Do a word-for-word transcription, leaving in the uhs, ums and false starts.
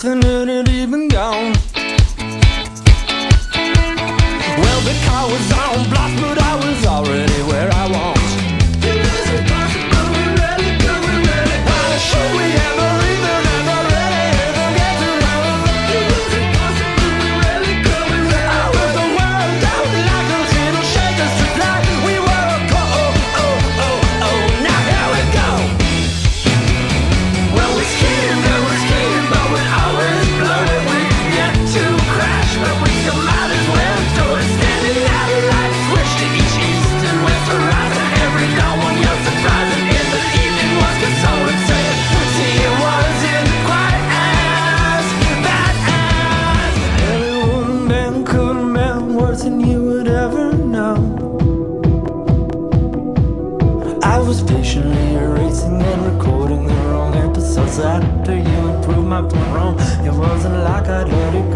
nothing had even gone. Well, the car was on blast, but I was already where I want. Is it possible we're ready? Could we really? Why should we ever even ever really ever get to know? Is it possible we're ready? Could we really? I was the world out like a little shaker to fly. We were a co oh oh oh oh. Now here we go. Well, we skiing and we're skiing, but we always blow it. We get to crash, but we still might as well do it. Standing out of light, switch to each east and west horizon. Every dawn one you're surprising. In the evening was consoling, saying, see, it wasn't quite as bad as every woman been could have been worse than you would ever know. I was patiently erasing and recording the wrong episodes after you improved my phone wrong. It wasn't like I'd let it go.